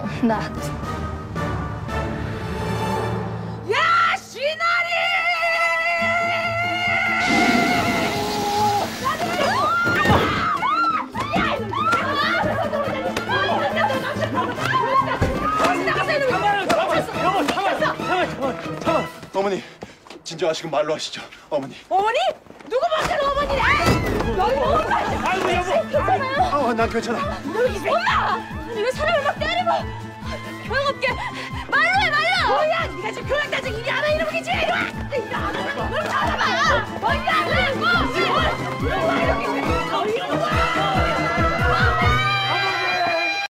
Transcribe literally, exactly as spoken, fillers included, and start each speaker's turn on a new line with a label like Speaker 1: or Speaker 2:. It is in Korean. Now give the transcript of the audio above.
Speaker 1: 나.
Speaker 2: 야, 신하리!
Speaker 3: 어머니, 진정하시고 말로 하시죠. 어머니.
Speaker 2: 어머니? 누구 마음대로 어머니래? 너희 너무
Speaker 3: 아이고 여보.
Speaker 2: 괜찮아요?
Speaker 3: 아, 난 괜찮아.
Speaker 2: 너희 뭐야? 아니 왜 사람을 막 때리고 교양없게 말로 해 말로! 뭐야? 네가 지금 교양 따지고 일이 안 해 이러고 계지? 이리 와! 이리 와!